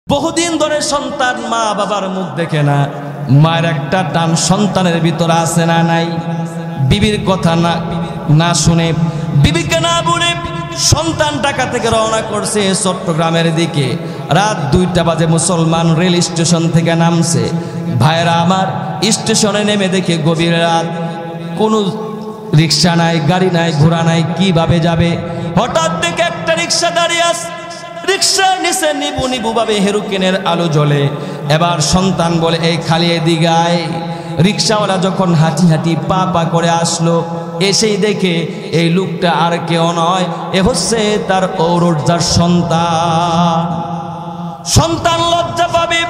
বহুদিন ধরে সন্তান মা বাবার মুখ দেখে না, মায়ের একটা টান সন্তানের ভিতরে আছে না নাই? বিবির কথা না শুনে, বিবিকে না বলে সন্তান ঢাকা থেকে রওনা করছে চট্টগ্রামের দিকে। রাত 2টা বাজে মুসলমান রেল স্টেশন থেকে নামছে। ভাইরা আমার, স্টেশনে নেমে দেখে গভীর রাত, কোনো রিক্সা নাই, গাড়ি নাই, ঘোড়া নাই, কিভাবে যাবে? হঠাৎ দেখে একটা রিক্সা দাঁড়িয়ে আছে। রিক্সার নিচে নিবু নিবু ভাবে হেরোকিনের আলো জ্বলে। এবার সন্তান বলে, এই খালি এদিকে আয়। রিক্সাওয়ালা যখন হাঁটি হাঁটি পা পা করে আসলো, এসেই দেখে এই লোকটা আর কেউ নয়, এ হচ্ছে তার ঔরজার সন্তান। সন্তান লজ্জা পাবে,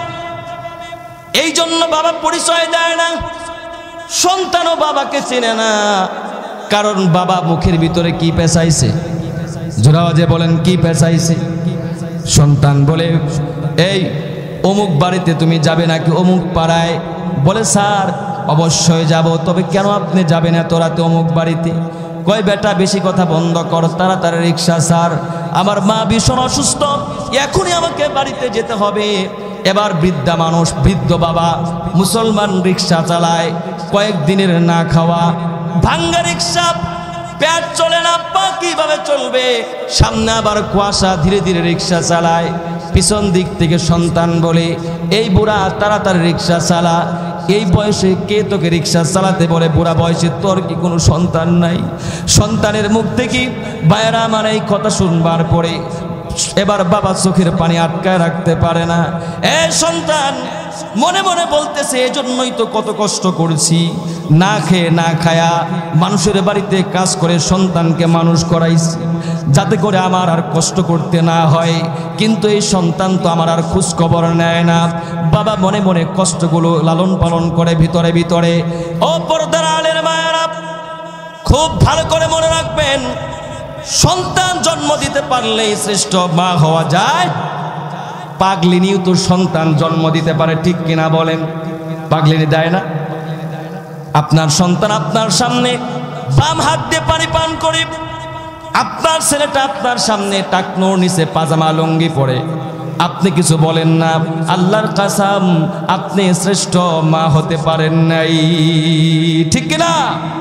এই জন্য বাবা পরিচয় দেয় না। সন্তানও বাবাকে চেনে না, কারণ বাবা মুখের ভিতরে কি পেঁচাইছে? জোরাওয়াজে বলেন, কি পেঁচাইছে? সন্তান বলে, এই অমুক বাড়িতে তুমি যাবে নাকি অমুক পাড়ায়? বলে, স্যার অবশ্যই যাব। তবে কেন আপনি যাবেন এত রাতে অমুক বাড়িতে? কয়, বেটা বেশি কথা বন্ধ কর, তাড়াতাড়ি রিক্সা স্যার, আমার মা ভীষণ অসুস্থ, এখনই আমাকে বাড়িতে যেতে হবে। এবার বৃদ্ধা মানুষ, বৃদ্ধ বাবা, মুসলমান রিক্সা চালায়, কয়েকদিনের না খাওয়া, ভাঙ্গা রিক্সা, পেট চলে না, পা কিভাবে চলবে? সামনে আবার কুয়াশা, ধীরে ধীরে রিক্সা চালায়। পিছন দিক থেকে সন্তান বলে, এই বুড়া তাড়াতাড়ি রিক্সা চালা, এই বয়সে কে তোকে রিক্সা চালাতে বলে? বুড়া বয়সে তোর কি কোনো সন্তান নাই? সন্তানের মুখ থেকে ভাইয়েরা আমার এই কথা শুনবার পরে এবার বাবা চোখের পানি আটকায় রাখতে পারে না। এ সন্তান মনে মনে বলতেছে, এজন্যই তো কত কষ্ট করছি, না খেয়ে না খায়া মানুষের বাড়িতে কাজ করে সন্তানকে মানুষ করাইছি, যাতে করে আমার আর কষ্ট করতে না হয়। কিন্তু এই সন্তান তো আমার আর খোঁজ খবর নেয় না। বাবা মনে মনে কষ্টগুলো লালন পালন করে ভিতরে ভিতরে। ও পর্দার আলের মায়েরা, খুব ভালো করে মনে রাখবেন, সন্তান জন্ম দিতে পারলেই শ্রেষ্ঠ মা হওয়া যায়। পাগলিনীও তো সন্তান জন্ম দিতে পারে, ঠিক কিনা বলেন? পাগলিনী দেয় না? আপনার সন্তান আপনার সামনে বাম হাত দিয়ে পানি পান করে, আপনার ছেলেটা আপনার সামনে টাকনোর নিচে পাজামা লুঙ্গি পরে, আপনি কিছু বলেন না। আল্লাহর কসম, আপনি শ্রেষ্ঠ মা হতে পারেন নাই, ঠিক কিনা?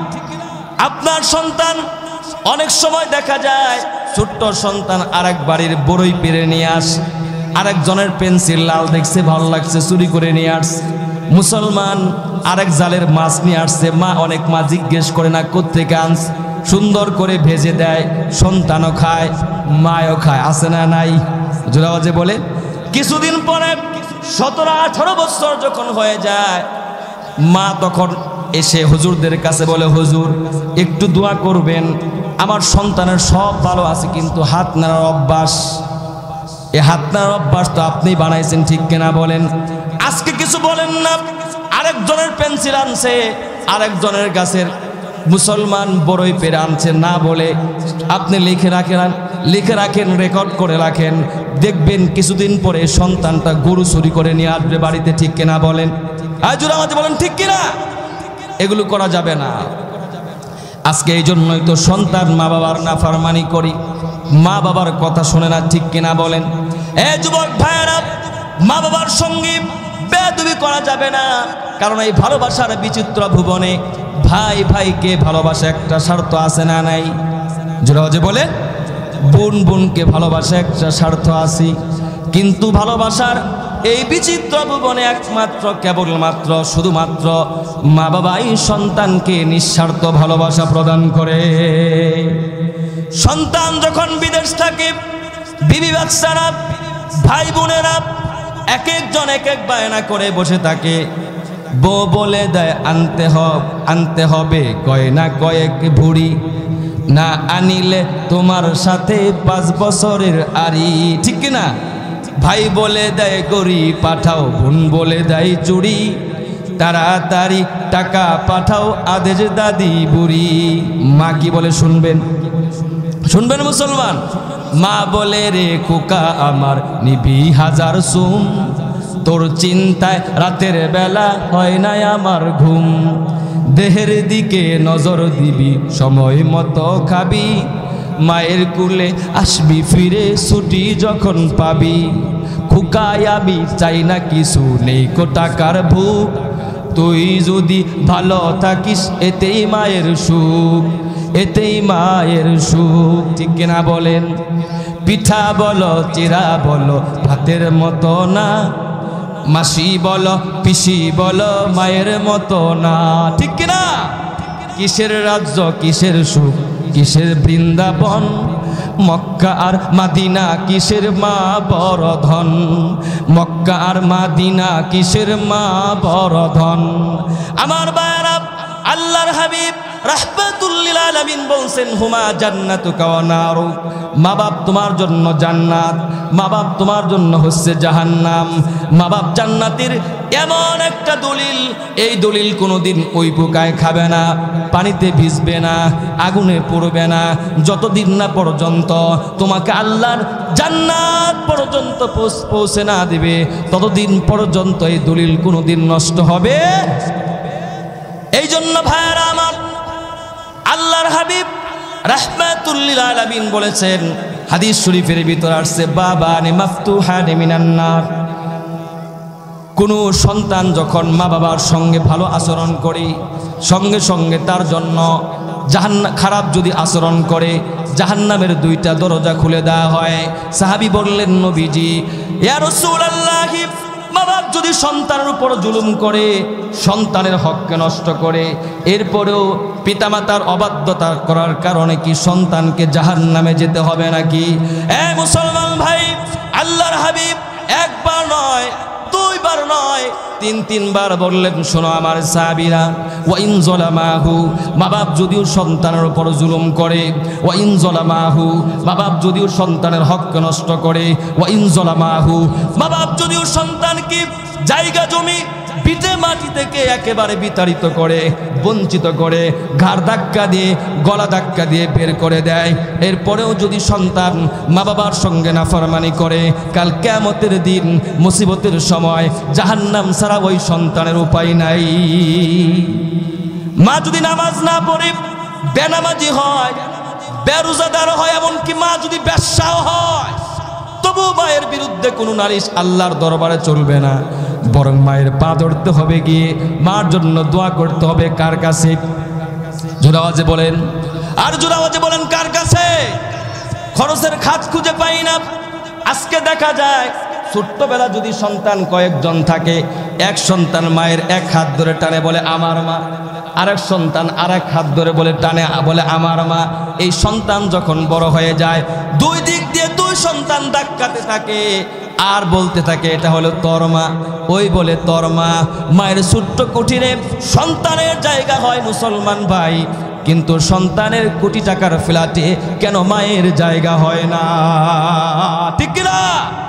আপনার সন্তান, অনেক সময় দেখা যায় ছোট্ট সন্তান আরেক বাড়ির বড়ই পেরে নিয়ে আসে, আরেকজনের পেন্সিল লাল দেখছে, ভালো লাগছে, চুরি করে নিয়ে আসছে। মুসলমান আরেক জালের মাছ নিয়ে আসছে, মা অনেক মা জিজ্ঞেস করে না কোত্থেকে আনছে, সুন্দর করে ভেজে দেয়, সন্তানও খায়, মায়ও খায়, আছে না নাই? জোরাওয়াজে বলে। কিছুদিন পরে 17-18 বছর যখন হয়ে যায়, মা তখন এসে হুজুরদের কাছে বলে, হুজুর একটু দোয়া করবেন, আমার সন্তানের সব ভালো আছে, কিন্তু হাত নাড়ার অভ্যাস, এই হাত নাড়ার অভ্যাস তো আপনি বানাইছেন, ঠিক কিনা বলেন? আজকে কিছু বলেন না। আরেকজনের পেন্সিল আনছে, আরেকজনের গাছের মুসলমান বড়ই পেরে আনছে, না বলে আপনি লিখে রাখেন, রেকর্ড করে রাখেন, দেখবেন কিছুদিন পরে সন্তানটা গরু চুরি করে নিয়ে আসবে বাড়িতে, ঠিক কিনা বলেন? আজুর আমাদের বলেন, ঠিক কিনা? এগুলো করা যাবে না। আজকে এই জন্যই তো সন্তান মা বাবার নাফরমানি করি, মা বাবার কথা শোনে না, ঠিক কিনা বলেন? এ যুবক ভাইয়েরা, মা বাবার সঙ্গে বেয়াদবি করা যাবে না, কারণ এই ভালোবাসার বিচিত্র ভুবনে ভাই ভাইকে ভালোবাসা একটা স্বার্থ আছে না নাই? জোরাওয়াজে বলে, বোন বোনকে ভালোবাসা একটা স্বার্থ আছে, কিন্তু ভালোবাসার এই বিচিত্র ভুবনে একমাত্র কেবলমাত্র শুধুমাত্র মা বাবাই সন্তানকে নিঃস্বার্থ ভালোবাসা প্রদান করে। সন্তান যখন বিদেশ থাকে, বিবি বাচ্চারা, ভাই বোনেরা এক একজন এক এক বায়না করে বসে থাকে। বউ বলে দেয় আনতে হবে গয়না কয়েক ভুড়ি, না আনিলে তোমার সাথে 5 বছরের আড়ি, ঠিক কিনা? ভাই বলে দেয় গড়ি পাঠাও, বোন বলে দেয় চুড়ি, তাড়াতাড়ি টাকা পাঠাও আদেশ দাদি বুড়ি। মা কি বলে শুনবেন? শুনবেন মুসলমান? মা বলে, রে খোকা আমার নিবি 1000 সুম, তোর চিন্তায় রাতের বেলা হয় না আমার ঘুম, দেহের দিকে নজর দিবি, সময় মতো খাবি, মায়ের কুলে আসবি ফিরে ছুটি যখন পাবি। ভুকায় আমি চাই না কিছু, নেই কো টাকার ভুক। তুই যদি ভালো থাকিস এতেই মায়ের সুখ, এতেই মায়ের সুখ। ঠিক কিনা বলেন? পিঠা বলো চিরা বলো ভাতের মতো না, মাসি বলো পিসি বলো মায়ের মতো না। ঠিক কিনা? কিসের রাজ্য কিসের সুখ কিসের বৃন্দাবন, মক্কা আর মাদিনা কিসের মা বড় ধন, মক্কা আর মাদিনা কিসের মা বড় ধন। আমার ভাইরা, আল্লাহর হাবিব রাহমাতুল লিল আলামিন বলছেন হুমা জান্নাতুকা ওয়া নারুক, মা বাপ তোমার জন্য জান্নাত, মা বাপ তোমার জন্য হচ্ছে জাহান্নাম। মা বাপ জান্নাতের এমন একটা দলিল, এই দলিল কোনোদিন ওই পোকায় খাবে না, পানিতে ভিজবে না, আগুনে পড়বে না, যতদিন না পর্যন্ত তোমাকে আল্লাহর জান্নাত পর্যন্ত পৌঁছে না দিবে, ততদিন পর্যন্ত এই দলিল কোনোদিন নষ্ট হবে। এই জন্য ভাইরা আমার, আল্লাহর হাবিব রাহমাতুল লিল আলামিন বলেছেন, হাদিস শরীফের ভিতর আসছে, বাবানি মাফতুহানি মিনান নার। কোনো সন্তান যখন মা বাবার সঙ্গে ভালো আচরণ করে, সঙ্গে সঙ্গে তার জন্য খারাপ যদি আচরণ করে জাহান্নামের দুইটা দরজা খুলে দেওয়া হয়। সাহাবী বললেন, নবীজি ইয়া রাসূলুল্লাহ, মা বাপ যদি সন্তানের উপর জুলুম করে, সন্তানের হককে নষ্ট করে, এরপরেও পিতামাতার অবাধ্যতা করার কারণে কি সন্তানকে জাহান্নামে যেতে হবে নাকি? মুসলমান ভাই, আল্লাহর হাবিব একবার নয়, দুইবার নয়, তিনবার বললেন, শোনো আমার সাহাবীরা, ওয়া ইন যালামাহু, মা বাপ যদিও সন্তানের উপর জুলুম করে, ওয়া ইন যালামাহু, মা বাপ যদিও সন্তানের হক নষ্ট করে, ওয়া ইন যালামাহু, মা বাপ যদিও সন্তানকে জায়গা জমি পিঠে মাটি থেকে একেবারে বিতাড়িত করে, বঞ্চিত করে, ঘাড় ধাক্কা দিয়ে গলা ধাক্কা দিয়ে বের করে দেয়, এরপরেও যদি সন্তান মা বাবার সঙ্গে নাফরমানি করে, কাল কিয়ামতের দিন মুসিবতের সময় জাহান্নাম ছাড়া ওই সন্তানের উপায় নাই। মা যদি নামাজ না পড়ে, বেনামাজি হয়, বেরোজাদার হয়, এমনকি মা যদি বেশ্যাও হয়, তবু মায়ের বিরুদ্ধে কোনো নালিশ আল্লাহর দরবারে চলবে না, বরং মায়ের পা ধরতে হবে, গিয়ে মার জন্য দোয়া করতে হবে। কার কাছে? জোরে আওয়াজে বলেন, আর জোরে আওয়াজে বলেন, কার কাছে? খরচের খাত খুঁজে পাই না। আজকে দেখা যায় ছোট্টবেলা যদি সন্তান কয়েকজন থাকে, এক সন্তান মায়ের এক হাত ধরে টানে বলে আমার মা, আরেক সন্তান আরেক হাত ধরে বলে টানে বলে আমার মা। এই সন্তান যখন বড় হয়ে যায়, দুই দিক দিয়ে দুই সন্তান ধাক্কাতে থাকে আর বলতে থাকে এটা হলো তোর মা, ওই বলে তোর মা। মায়ের ছোট্ট কুঠিরে সন্তানের জায়গা হয় মুসলমান ভাই, কিন্তু সন্তানের কোটি টাকার ফ্ল্যাটে কেন মায়ের জায়গা হয় না? ঠিক কিনা?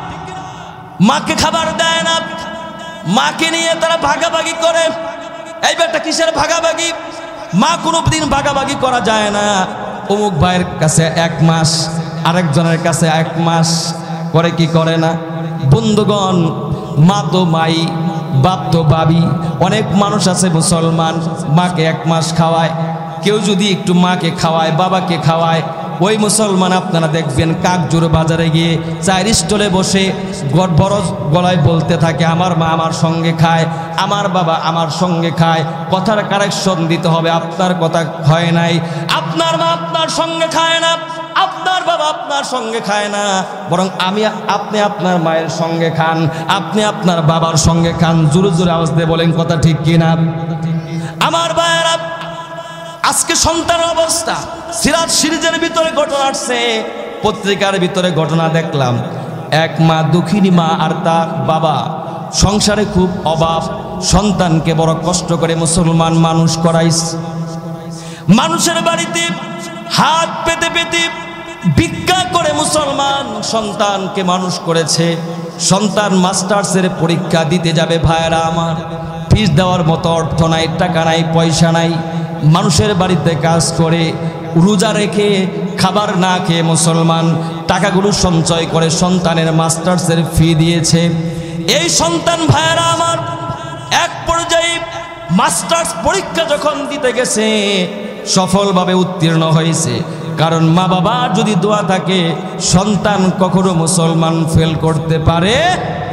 মাকে খাবার দেয় না, মাকে নিয়ে তারা ভাগাভাগি করে। এই বেটা কিসের ভাগাভাগি? মা কোনোদিন ভাগাভাগি করা যায় না। অমুক ভাইয়ের কাছে 1 মাস, আরেকজনের কাছে 1 মাস করে, কি করে না? বন্ধুগণ, মা তো মাই, বাপ তো বাবি। অনেক মানুষ আছে মুসলমান মাকে 1 মাস খাওয়ায়, কেউ যদি একটু মাকে খাওয়ায়, বাবাকে খাওয়ায়, ওই মুসলমান আপনারা দেখবেন কাকজোর বাজারে গিয়ে চায়ের স্টলে বসে বড় গলায় বলতে থাকে আমার মা আমার সঙ্গে খায়, আমার বাবা আমার সঙ্গে খায়। কথার কারেকশন দিতে হবে, আপনার কথা হয় নাই। আপনার মা আপনার সঙ্গে খায় না, আপনার বাবা আপনার সঙ্গে খায় না, বরং আপনি আপনার মায়ের সঙ্গে খান, আপনি আপনার বাবার সঙ্গে খান। জোরে জোরে আওয়াজ দিয়ে বলেন কথা ঠিক কিনা? আমার ভাইয়েরা, আজকে সন্তানের অবস্থা, সিরাত সিরিজের ভিতরে ঘটনা আসছে, পত্রিকার ভিতরে ঘটনা দেখলাম। এক মা, দুঃখিনী মা আর তার বাবা, সংসারে খুব অভাব, সন্তানকে বড় কষ্ট করে মুসলমান মানুষ করাইছে। মানুষের বাড়িতে হাত পেতে পেতে ভিক্ষা করে মুসলমান সন্তানকে মানুষ করেছে। সন্তান মাস্টার্সের পরীক্ষা দিতে যাবে, ভাইয়েরা আমার, ফিস দেওয়ার মতো অর্থ নাই, টাকা নাই, পয়সা নাই। মানুষের বাড়িতে কাজ করে, রোজা রেখে, খাবার না খেয়ে মুসলমান টাকাগুলো সঞ্চয় করে সন্তানের মাস্টার্সের ফি দিয়েছে। এই সন্তান ভাইয়েরা আমার এক পর্যায়ে মাস্টার্স পরীক্ষা যখন দিতে গেছে, সফলভাবে উত্তীর্ণ হয়েছে। কারণ মা বাবার যদি দোয়া থাকে, সন্তান কখনো মুসলমান ফেল করতে পারে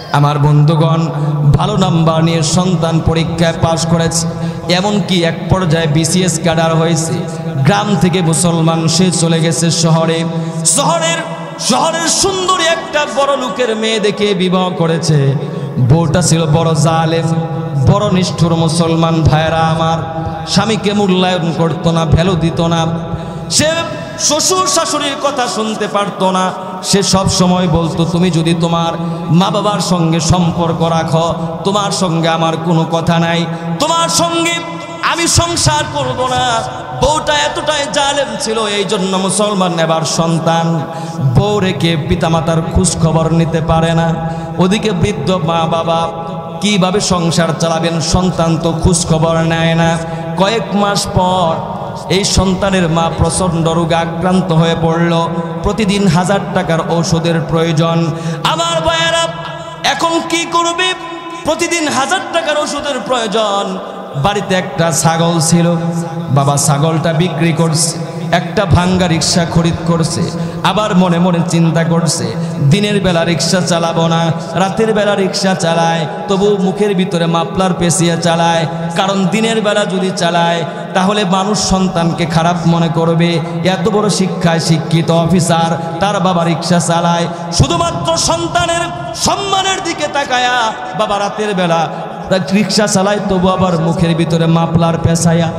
আমার বন্ধুগণ, ভালো নাম্বার নিয়ে সন্তান পরীক্ষায় পাশ করেছে, এমনকি এক পর্যায়ে বিসিএস ক্যাডার হয়েছে। গ্রাম থেকে মুসলমান সে চলে গেছে শহরে। শহরের সুন্দরী একটা বড় লোকের মেয়ে দেখে বিবাহ করেছে। বউটা ছিল বড় জালেম, বড় নিষ্ঠুর মুসলমান ভাইরা আমার। স্বামীকে মূল্যায়ন করতো না, ভ্যালু দিত না। সে শ্বশুর শাশুড়ির কথা শুনতে পারতো না। সে সব সময় বলতো, তুমি যদি তোমার মা বাবার সঙ্গে সম্পর্ক রাখো, তোমার সঙ্গে আমার কোনো কথা নাই, তোমার সঙ্গে আমি সংসার করব না। বউটা এতটাই জালেম ছিল, এই জন্য মুসলমান এবার সন্তান বউ রেখে পিতামাতার খোঁজ খবর নিতে পারে না। ওদিকে বৃদ্ধ মা বাবা কিভাবে সংসার চালাবেন, সন্তান তো খোঁজ খবর নেয় না। কয়েক মাস পর এই সন্তানের মা প্রচণ্ড রোগে আক্রান্ত হয়ে পড়ল। প্রতিদিন 1000 টাকার ঔষধের প্রয়োজন। আমার ভাইয়েরা, এখন কি করবে? প্রতিদিন 1000 টাকার ওষুধের প্রয়োজন। বাড়িতে একটা ছাগল ছিল, বাবা ছাগলটা বিক্রি করছে, একটা ভাঙ্গা রিক্সা খরিদ করছে। আবার মনে মনে চিন্তা করছে, দিনের বেলা রিক্সা চালাবো না, রাতের বেলা রিক্সা চালায়, তবু মুখের ভিতরে মাফলার পেঁচিয়ে চালায়। কারণ দিনের বেলা যদি চালায় তাহলে মানুষ সন্তানকে খারাপ মনে করবে। এত বড় শিক্ষায় শিক্ষিত অফিসার, তার বাবা রিক্সা চালায় শুধুমাত্র সন্তানের সম্মানের দিকে তাকায়া। বাবা রাতের বেলা রিক্সা চালায়, তবু আবার মুখের ভিতরে মাফলার পেঁচায়া।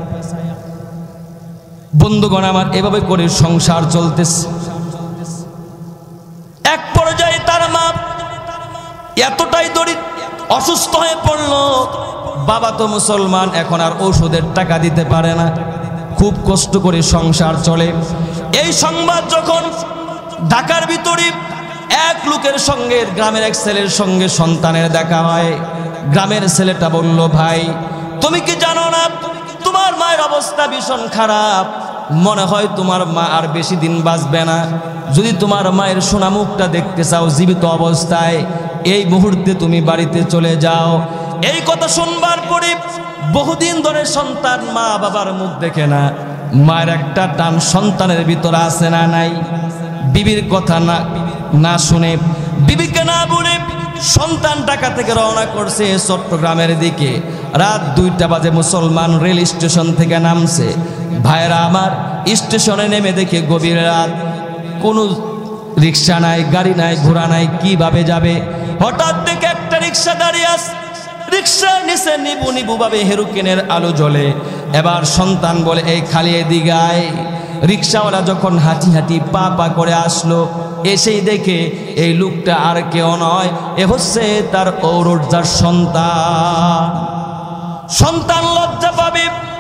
বন্ধুগণ আমার, এভাবে করে সংসার চলতেছে। এক পর্যায়ে তার মা এতটাই অসুস্থ হয়ে পড়ল। বাবা তো মুসলমান, এখন আর ওষুধের টাকা দিতে পারে না, খুব কষ্ট করে সংসার চলে। এই সংবাদ যখন ঢাকার ভিতরে এক লোকের সঙ্গে, গ্রামের এক ছেলের সঙ্গে সন্তানের দেখা হয়, গ্রামের ছেলেটা বলল, ভাই তুমি কি জানো না তোমার মায়ের অবস্থা ভীষণ খারাপ, মনে হয় তোমার মা আর বেশি দিন বাঁচবে না। যদি তোমার মায়ের সোনা মুখটা দেখতে চাও জীবিত অবস্থায়, এই মুহূর্তে তুমি বাড়িতে চলে যাও। এই কথা শুনবার পরে বহুদিন ধরে সন্তান মা বাবার মুখ দেখে না। মায়ের একটা টান সন্তানের ভিতরে আছে না নাই? বিবির কথা না শুনে, বিবিকে না বলে সন্তান ঢাকা থেকে রওনা করছে চট্টগ্রামের দিকে। রাত 2টা বাজে মুসলমান রেল স্টেশন থেকে নামছে। ভাইরা আমার, স্টেশনে নেমে দেখে গভীর রাত, কোনো রিক্সা নাই, গাড়ি নাই, ঘোড়া নাই, কিভাবে যাবে? হঠাৎ দেখে একটা রিক্সা দাঁড়িয়ে আছে। রিক্সার নিচে নিবু নিবু ভাবে হেরোকিনের আলো জ্বলে। এবার সন্তান বলে, এই খালি এদিকে আয়। রিক্সাওয়ালা যখন হাঁটি হাঁটি পা পা করে আসলো, এসেই দেখে এই লোকটা আর কেউ নয়, এ হচ্ছে তার ঔরজার সন্তান। সন্তান লজ্জা পাবে,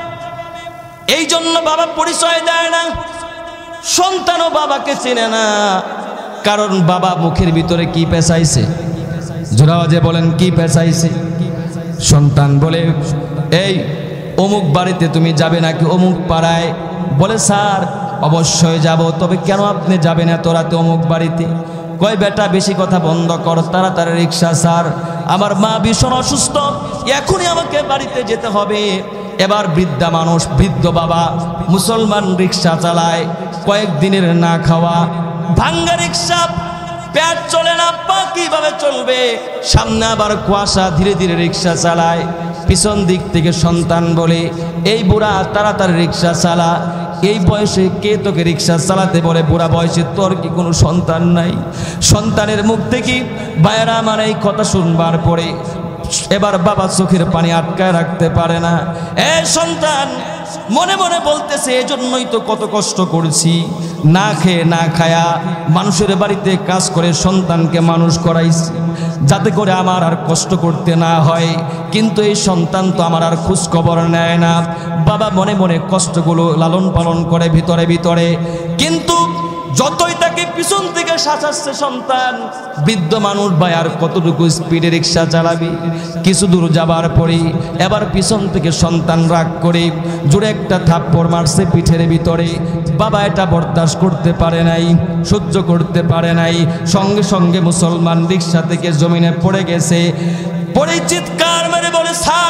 এই জন্য বাবা পরিচয় দেয় না। সন্তানও বাবাকে চেনে না, কারণ বাবা মুখের ভিতরে কি পেঁচাইছে। জোরাওয়াজে বলেন, কি পেঁচাইছে? সন্তান বলে, এই অমুক বাড়িতে তুমি যাবে নাকি অমুক পাড়ায়? বলে, স্যার অবশ্যই যাব। তবে কেন আপনি যাবেন এত রাতে অমুক বাড়িতে? কয়, বেটা বেশি কথা বন্ধ কর, তাড়াতাড়ি রিক্সা স্যার, আমার মা ভীষণ অসুস্থ, এখনই আমাকে বাড়িতে যেতে হবে। এবার বৃদ্ধা মানুষ, বৃদ্ধ বাবা মুসলমান রিক্সা চালায়, কয়েকদিনের না খাওয়া, ভাঙ্গা রিক্সা, পেট চলে না, পা কিভাবে চলবে? সামনে আবার কুয়াশা, ধীরে ধীরে রিক্সা চালায়। পিছন দিক থেকে সন্তান বলে, এই বুড়া তাড়াতাড়ি রিক্সা চালা, এই বয়সে কে তোকে রিক্সা চালাতে বলে? বুড়া বয়সে তোর কি কোনো সন্তান নাই? সন্তানের মুখ থেকে ভাইয়েরা আমার এই কথা শুনবার পরে এবার বাবা চোখের পানি আটকায় রাখতে পারে না। এ সন্তান মনে মনে বলতেছে, এজন্যই তো কত কষ্ট করছি, না খেয়ে না খায়া মানুষের বাড়িতে কাজ করে সন্তানকে মানুষ করাইছি, যাতে করে আমার আর কষ্ট করতে না হয়। কিন্তু এই সন্তান তো আমার আর খোঁজ খবর নেয় না। বাবা মনে মনে কষ্টগুলো লালন পালন করে ভিতরে ভিতরে, কিন্তু যতই তাকে পিছন থেকে শাসাচ্ছে সন্তান, বৃদ্ধ মানুষ ভাই আর কতটুকু স্পিডে রিক্সা চালাবি? কিছু দূর যাবার পরেই এবার পিছন থেকে সন্তান রাগ করে জোরে একটা থাপ্পড় মারছে পিঠের ভিতরে। বাবা এটা বরদাস্ত করতে পারে নাই, সহ্য করতে পারে নাই, সঙ্গে সঙ্গে মুসলমান রিক্সা থেকে জমিনে পড়ে গেছে। পরে চিৎকার মেরে বলে, স্যার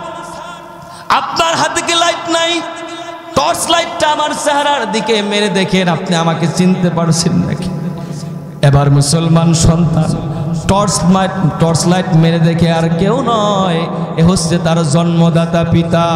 আপনার হাতে কি লাইট নাই? টর্চ লাইটটা আমার চেহারার দিকে মেরে দেখেন, আপনি আমাকে চিনতে পারছেন নাকি? এবার মুসলমান সন্তান টর্চ লাইট মেরে দেখে আর কেউ নয়, এ হচ্ছে তার জন্মদাতা পিতা।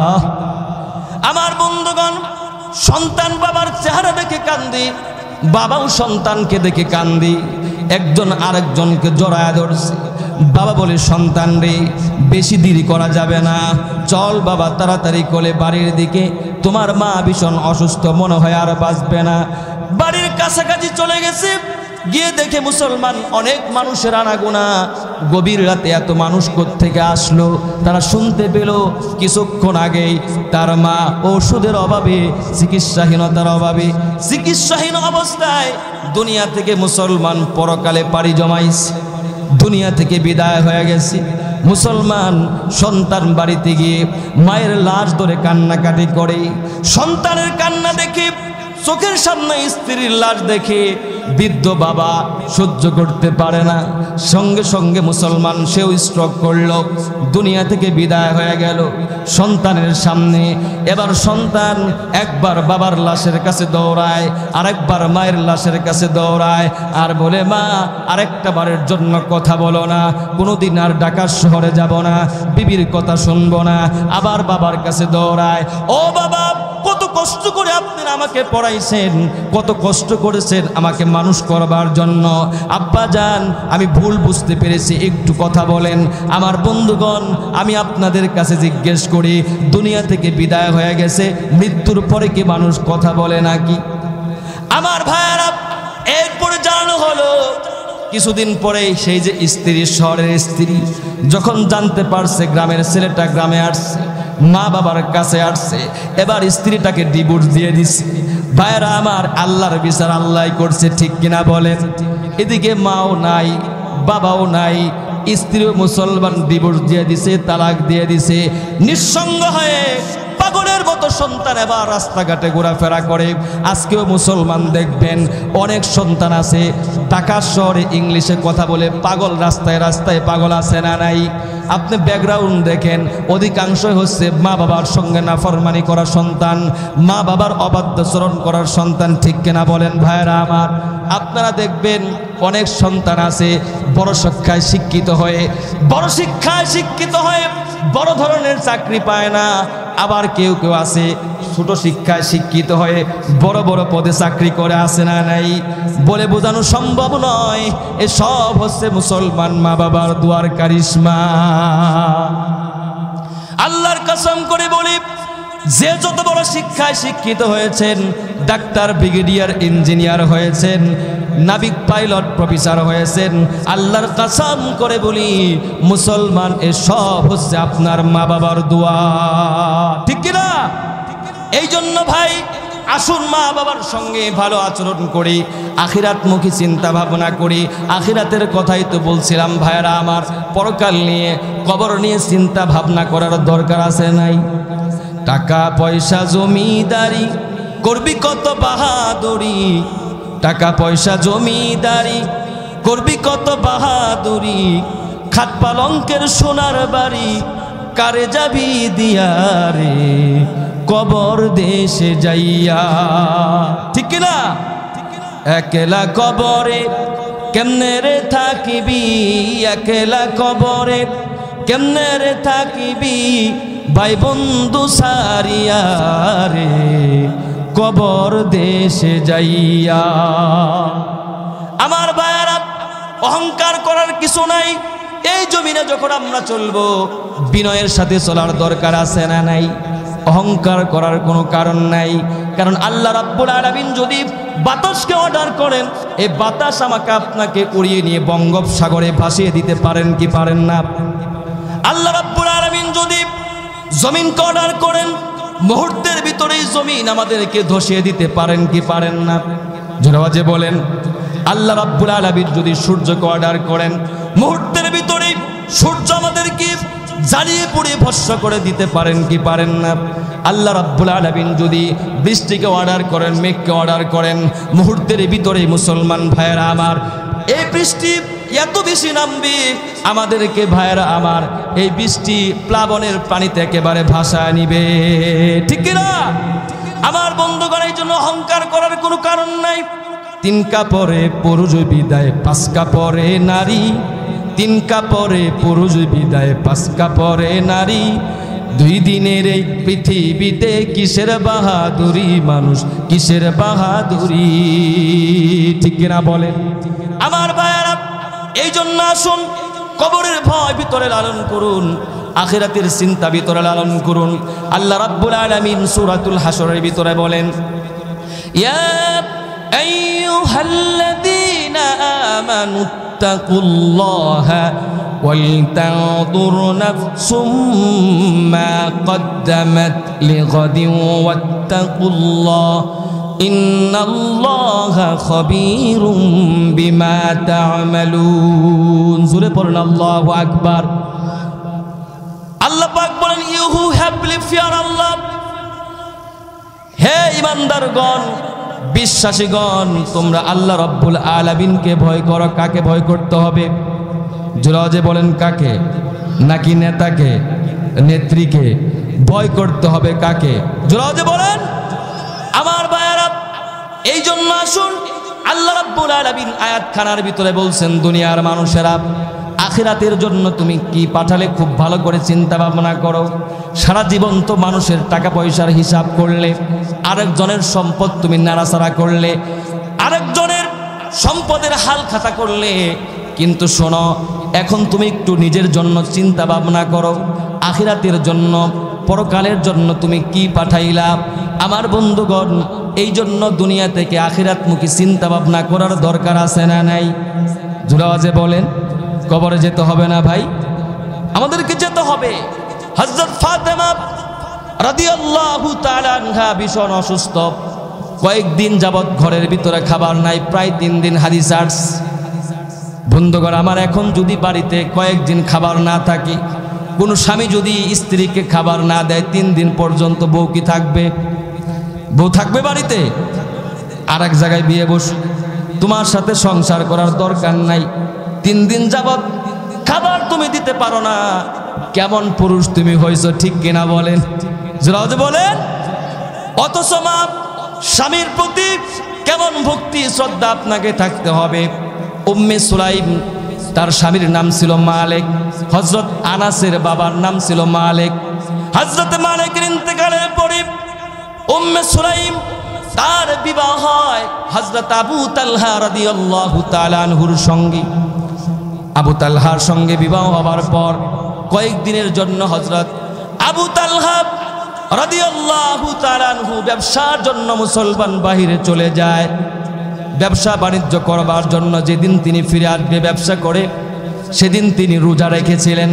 আমার বন্ধুগণ, সন্তান বাবার চেহারা দেখে কান্দি, বাবাও সন্তানকে দেখে কান্দি, একজন আরেকজনকে জড়ায় ধরছে। বাবা বলে, সন্তান রে, বেশি দেরি করা যাবে না, চল বাবা তাড়াতাড়ি কোলে বাড়ির দিকে, তোমার মা ভীষণ অসুস্থ, মনে হয় আর বাঁচবে না। বাড়ির কাছাকাছি চলে গেছে, গিয়ে দেখে মুসলমান অনেক মানুষের আনাগোনা। গভীর রাতে এত মানুষ কোত্থেকে আসলো? তারা শুনতে পেল কিছুক্ষণ আগেই তার মা ওষুধের অভাবে, চিকিৎসাহীনতার অভাবে, চিকিৎসাহীন অবস্থায় দুনিয়া থেকে মুসলমান পরকালে পাড়ি জমাইছে, দুনিয়া থেকে বিদায় হয়ে গেছে। মুসলমান সন্তান বাড়িতে গিয়ে মায়ের লাশ ধরে কান্নাকাটি করে। সন্তানের কান্না দেখে, চোখের সামনে স্ত্রীর লাশ দেখে বৃদ্ধ বাবা সহ্য করতে পারে না, সঙ্গে সঙ্গে মুসলমান সেও স্ট্রোক করল, দুনিয়া থেকে বিদায় হয়ে গেল সন্তানের সামনে। এবার সন্তান একবার বাবার লাশের কাছে দৌড়ায়, আরেকবার মায়ের লাশের কাছে দৌড়ায়, আর বলে, মা আরেকটা বারের জন্য কথা বলো না, কোনোদিন আর ঢাকা শহরে যাব না, বিবির কথা শুনবো না। আবার বাবার কাছে দৌড়ায়, ও বাবা, কত কষ্ট করে আপনারা আমাকে পড়াইছেন, কত কষ্ট করেছেন আমাকে মানুষ করবার জন্য। আব্বা জান, আমি ভুল বুঝতে পেরেছি, একটু কথা বলেন। আমার বন্ধুগণ, আমি আপনাদের কাছে জিজ্ঞেস করি, দুনিয়া থেকে বিদায় হয়ে গেছে, মৃত্যুর পরে কি মানুষ কথা বলে নাকি? আমার ভাইয়েরা, এরপরে জানানো হলো কিছুদিন পরে সেই যে স্ত্রী, শহরের স্ত্রী, যখন জানতে পারছে গ্রামের ছেলেটা গ্রামে আসছে, মা বাবার কাছে আসছে, এবার স্ত্রীটাকে ডিভোর্স দিয়ে দিচ্ছে। ভাইয়েরা আমার, আল্লাহর বিচার আল্লাহ করছে, ঠিক কিনা বলেন? এদিকে মাও নাই, বাবাও নাই, স্ত্রীও মুসলমান ডিভোর্স দিয়ে দিছে, তালাক দিয়ে দিছে। নিঃসঙ্গ হয়ে পাগলের মতো সন্তান এবার রাস্তাঘাটে ঘোরাফেরা করে। আজকেও মুসলমান দেখবেন অনেক সন্তান আছে ঢাকা শহরে ইংলিশে কথা বলে পাগল, রাস্তায় রাস্তায় পাগল আছে না নাই? আপনি ব্যাকগ্রাউন্ড দেখেন, অধিকাংশই হচ্ছে মা বাবার সঙ্গে নাফরমানি করা সন্তান, মা বাবার অবাধ্যচরণ করার সন্তান, ঠিক কিনা বলেন ভাইয়েরা আমার? আপনারা দেখবেন অনেক সন্তান আছে বড় শিক্ষায় শিক্ষিত হয়ে, বড় শিক্ষায় শিক্ষিত হয়ে বড় ধরনের চাকরি পায় না। আবার কেউ কেউ আছে ছোট শিক্ষায় শিক্ষিত হয়ে বড় বড় পদে চাকরি করে, আসে না নাই? বলে বোঝানো সম্ভব নয়, এসব হচ্ছে মুসলমান মা বাবার দুয়ার কারিশমা। আল্লাহর কসম করে বলি, যে যত বড় শিক্ষায় শিক্ষিত হয়েছেন, ডাক্তার, ব্রিগেডিয়ার, ইঞ্জিনিয়ার হয়েছেন, নাবিক, পাইলট, প্রফেসর হয়েছেন, আল্লাহর কসম করে বলি, মুসলমান এসব হচ্ছে আপনার মা বাবার দোয়া, ঠিক কিনা? এই জন্য ভাই, আসুন মা বাবার সঙ্গে ভালো আচরণ করি, আখিরাতমুখী চিন্তা ভাবনা করি। আখিরাতের কথাই তো বলছিলাম ভাইয়েরা আমার, পরকাল নিয়ে, কবর নিয়ে চিন্তা ভাবনা করার দরকার আছে নাই? টাকা পয়সা জমিদারি করবি কত বাহাদুরি, টাকা পয়সা জমিদারি করবি কত বাহাদুরি, খাট পালঙ্কের সোনার বাড়ি কারে যাবি দিয়া রে, কবর দেশে যাইয়া, ঠিক কিনা? একলা কবরে কেমনে রে থাকিবি, একলা কবরে কেমনে রে থাকিবি, ভাই বন্ধু সারিয়া রে, কবর দেশে যাইয়া। আমার ভাইয়েরা, অহংকার করার কিছু নাই। এই জমিনে যখন আমরা চলবো, বিনয়ের সাথে চলার দরকার আছে না নাই? অহংকার করার কোনো কারণ নাই, কারণ আল্লাহ রাব্বুল আলামিন যদি বাতাসকে অর্ডার করেন, এই বাতাস আমাকে আপনাকে উড়িয়ে নিয়ে বঙ্গোপসাগরে ভাসিয়ে দিতে পারেন কি পারেন না? আল্লাহ রাব্বুল আলামিন যদি জমিনকে অর্ডার করেন, মুহূর্তের ভিতরেই জমিন আমাদেরকে ধসিয়ে দিতে পারেন কি পারেন না? জোরাওয়াজে বলেন। আল্লাহ রাব্বুল আলামিন যদি সূর্যকে অর্ডার করেন, মুহূর্তের ভিতরেই সূর্য আমাদেরকে জ্বালিয়ে পুড়িয়ে ভস্ম করে দিতে পারেন কি পারেন না? আল্লাহ রাব্বুল আলামিন যদি বৃষ্টিকে অর্ডার করেন, মেঘকে অর্ডার করেন, মুহূর্তের ভিতরেই মুসলমান ভাইয়েরা আমার, এই বৃষ্টি এত বেশি নামবে আমাদেরকে ভাইয়েরা আমার, এই বৃষ্টি প্লাবনের পানিতে একেবারে ভাসায় নিবে, ঠিক কিনা? আমার বন্ধুগণ, এই জন্য অহংকার করার কোনো কারণ নাই। তিন কাপড়ে পুরুষ বিদায়, পাঁচ কাপড়ে নারী। তিন কাপড়ে পুরুষ বিদায়, পাঁচ কাপড়ে নারী। দুই দিনের এই পৃথিবীতে কিসের বাহাদুরি মানুষ, কিসের বাহাদুরি, ঠিক কিনা বলেন আমার ভাইয়েরা? এই জন্য আসুন কবরের ভয় ভিতরে লালন করুন, আখিরাতের চিন্তা ভিতরে লালন করুন। আল্লাহ রাব্বুল আলামিন সূরাতুল হাশরের ভিতরে বলেন, ইয়া আইয়ুহাল্লাযীনা আমানুত্তাকুল্লাহা ওয়ালতানযুর নাফসুম মা কদ্দামাত লিগাদিন ওয়াত্তাকুল্লাহ ইন্নাল্লাহা খাবীরুম বিমা তা'মালুন। জোরে পড়ুন আল্লাহু আকবার। আল্লাহ পাক বলেন, you who have believe fear আল্লাহ, হে ঈমানদারগণ, বিশ্বাসীগণ, তোমরা আল্লাহ রাব্বুল আলামিনকে ভয় করো। কাকে ভয় করতে হবে? জোরে বলেন, কাকে? নাকি নেতাকে, নেত্রীকে? ভয় করতে হবে কাকে? জোরে বলেন আমার ভাইয়েরা। এই জন্য আসুন আল্লাহ রাব্বুল আলামিন আয়াতখানার ভিতরে বলছেন, দুনিয়ার মানুষেরা, আখিরাতের জন্য তুমি কি পাঠালে খুব ভালো করে চিন্তা ভাবনা করো। সারা জীবন তো মানুষের টাকা পয়সার হিসাব করলে, আরেকজনের সম্পদ তুমি নাড়াচাড়া করলে, আরেকজনের সম্পদের হাল খাতা করলে, কিন্তু শোনো, এখন তুমি একটু নিজের জন্য চিন্তা ভাবনা করো, আখিরাতের জন্য, পরকালের জন্য তুমি কি পাঠাইলা। আমার বন্ধুগণ, এই জন্য দুনিয়া থেকে আখিরাতমুখী চিন্তা ভাবনা করার দরকার আছে না নাই? জোরে আওয়াজে বলেন, কবরে যেতে হবে না ভাই? আমাদেরকে যেতে হবে। হযরত ফাতেমা রাদিয়াল্লাহু তাআলা আনহা ভীষণ অসুস্থ, কয়েকদিন যাবৎ ঘরের ভিতরে খাবার নাই, প্রায় 3 দিন হাদিস আসছে। বন্ধুগণ আমার, এখন যদি বাড়িতে কয়েকদিন খাবার না থাকে, কোনো স্বামী যদি স্ত্রীকে খাবার না দেয় 3 দিন পর্যন্ত, বউ কি থাকবে? বউ থাকবে বাড়িতে? আর এক জায়গায় বিয়ে বস, তোমার সাথে সংসার করার দরকার নাই। 3 দিন যাবৎ খাবার তুমি দিতে পারো না, কেমন পুরুষ তুমি হয়েছো, ঠিক কিনা বলেন? জোরে বলেন। অথচ মা, স্বামীর প্রতি কেমন ভক্তি শ্রদ্ধা আপনাকে থাকতে হবে। উম্মে সুলাইম, তার স্বামীর নাম ছিল মালিক। হযরত আনাসের বাবার নাম ছিল মালিক। হযরত মালিকের ইন্তেকালের পরে উম্মে সুলাইম তার বিবাহ হয় হযরত আবু তালহা রাদিয়াল্লাহু তাআলা আনহুর সঙ্গে। আবু তালহার সঙ্গে বিবাহ হবার পর কয়েকদিনের জন্য হযরত আবু তালহা রাদিয়াল্লাহু তাআলা আনহু ব্যবসার জন্য মুসলমান বাহিরে চলে যায়। ব্যবসা বাণিজ্য করবার জন্য যেদিন তিনি ফিরে আসবে ব্যবসা করে, সেদিন তিনি রোজা রেখেছিলেন।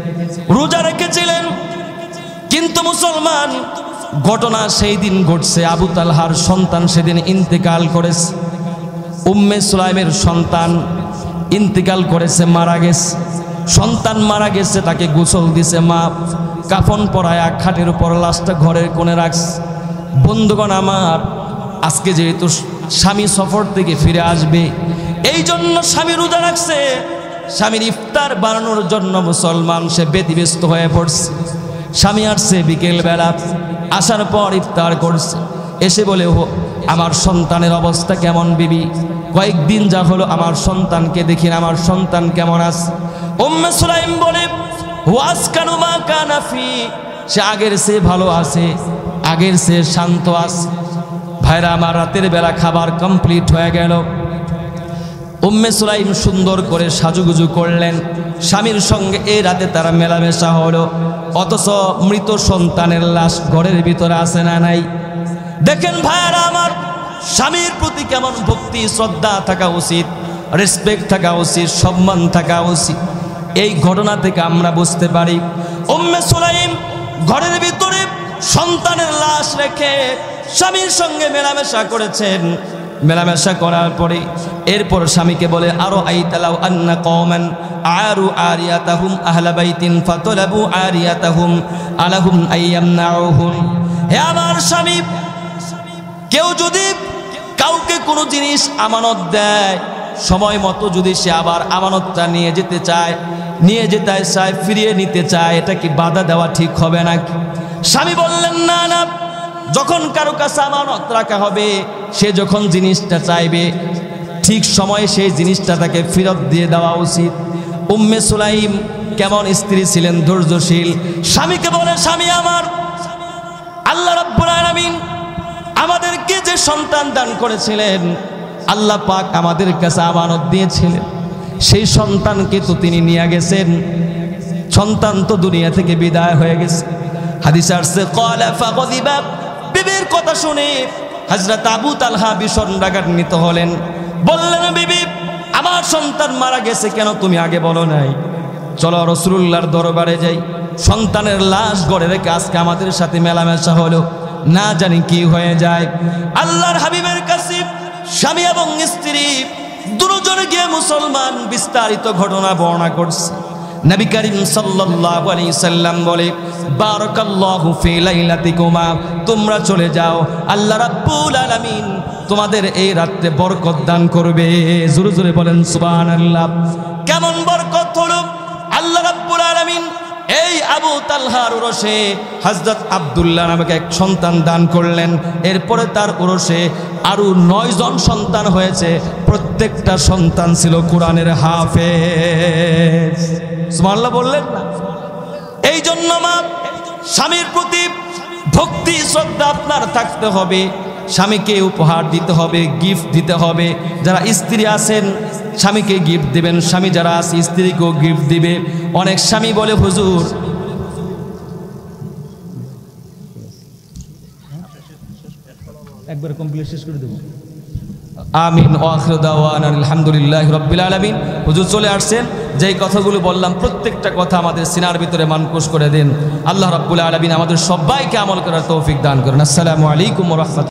কিন্তু মুসলমান, ঘটনা সেই দিন ঘটছে, আবু তালহার সন্তান সেদিন ইন্তেকাল করেছে। উম্মে সুলাইমের সন্তান ইন্তেকাল করেছে, মারা গেছে। সন্তান মারা গেছে, তাকে গোসল দিছে মা, কাফন পরায়া খাটের উপর লাশটা ঘরের কোণে রাখছে। বন্ধুগণ আমার, আজকে যেহেতু স্বামী সফর থেকে ফিরে আসবে, এই জন্য স্বামী রোজা রাখছে। স্বামীর ইফতার বানানোর জন্য মুসলমান সে ব্যতিব্যস্ত হয়ে পড়ছে। স্বামী আসছে বিকেল বেলা, আসার পর ইফতার করছে, এসে বলে, ও আমার সন্তানের অবস্থা কেমন বিবি? কয়েকদিন যা হলো আমার সন্তানকে দেখি না, আমার সন্তান কেমন আছে? উম্মে সুলাইম বলে, ওয়াসকানু মা কানা ফি, সে আগের চেয়ে ভালো আছে, আগের চেয়ে শান্ত আছে। ভাইরা আমার, রাতের বেলা খাবার কমপ্লিট হয়ে গেল। উম্মে সুলাইম সুন্দর করে সাজুগুজু করলেন, স্বামীর সঙ্গে এই রাতে তারা মেলামেশা হলো। অথচ মৃত সন্তানের লাশ ঘরের ভিতরে আছে না নাই? দেখেন ভাইরা আমার, স্বামীর প্রতি কেমন ভক্তি শ্রদ্ধা থাকা উচিত, রেসপেক্ট থাকা উচিত, সম্মান থাকা উচিত। এই ঘটনা থেকে আমরা বুঝতে পারি উম্মে সুলাইম ঘরের ভিতরে সন্তানের লাশ রেখে স্বামীর সঙ্গে মেলামেশা করেছেন। মেলামেশা করার পরে এরপর স্বামীকে বলে, আরো আইতালাউ আন্না কওমান আরু আরিয়াতাহুম আহলা বাইতিন ফাতলাবু আরিয়াতাহুম আলাহুম আইয়ামনাউহুম। হে আমার স্বামী, কেউ যদি কাউকে কোনো জিনিস আমানত দেয়, সময় মতো যদি সে আবার আমানতটা নিয়ে যেতে চায়, ফিরিয়ে নিতে চায়, এটা কি বাধা দেওয়া ঠিক হবে নাকি? স্বামী বললেন, না না, যখন কারো কাছে আমানত রাখা হবে, সে যখন জিনিসটা চাইবে ঠিক সময়ে সেই জিনিসটা তাকে ফেরত দিয়ে দেওয়া উচিত। উম্মে সুলাইম কেমন স্ত্রী ছিলেন, ধৈর্যশীল। স্বামীকে বলে, স্বামী আমার, আল্লাহ রাব্বুল আলামিন আমাদেরকে যে সন্তান দান করেছিলেন, আল্লাহ পাক আমাদের কাছে আমানত দিয়েছিলেন, সেই সন্তানকে তো তিনি নিয়ে গেছেন, সন্তান তো দুনিয়া থেকে বিদায় হয়ে গেছে। হাদিসে আসছে ক্বালা ফাগযিবা, বিবির কথা শুনে হযরত আবু তালহা ভীষণ রাগান্বিত হলেন। বললেন, বিবি আমার সন্তান মারা গেছে, কেন তুমি আগে বলো নাই? চলো রাসূলুল্লাহর দরবারে যাই। সন্তানের লাশ গড়ে রেখে আজকে আমাদের সাথে মেলামেশা হলো, না জানি কি হয়ে যায়। আল্লাহর হাবিবের কাছে স্বামী এবং স্ত্রী দুজনে গিয়ে মুসলমান বিস্তারিত ঘটনা বর্ণনা করছে। নবী করিম সাল্লাল্লাহু আলাইহি সাল্লাম বলে, বারাকাল্লাহু ফি লাইলাতিকুমা, তোমরা চলে যাও, আল্লাহ রাব্বুল আলামিন তোমাদের এই রাতে বরকত দান করবে। জোরে জোরে বলেন সুবহানাল্লাহ। কেমন বরকত হলো? আল্লাহ রাব্বুল আলামিন এই আবু তালহার উরসে হযরত আব্দুল্লাহ নামক এক সন্তান দান করলেন। এরপরে তার উরসে আরো 9 জন সন্তান হয়েছে, প্রত্যেকটা সন্তান ছিল কোরআনের হাফেজ। সুবহানাল্লাহ বললেন না? এই জন্য মা, স্বামীর প্রতি ভক্তি শ্রদ্ধা আপনার থাকতে হবে, স্বামীকে উপহার দিতে হবে, গিফট দিতে হবে। যারা স্ত্রী আছেন স্বামীকে গিফট দিবেন, স্বামী যারা আছে স্ত্রীকেও গিফট দিবে। অনেক স্বামী বলে, হুজুর একবার কমপ্লিট শেষ করে দেব। আমিন ওয়া আখিরু দাওয়ানা আলহামদুলিল্লাহি রাব্বিল আলামিন। হুজুর চলে আসছেন, যেই কথাগুলো বললাম প্রত্যেকটা কথা আমাদের সিনার ভিতরে মানকুশ করে দেন। আল্লাহ রাব্বুল আলামিন আমাদের সবাইকে আমল করার তৌফিক দান করেন। আসসালামু আলাইকুম ওয়া রাহমাতুল্লাহ।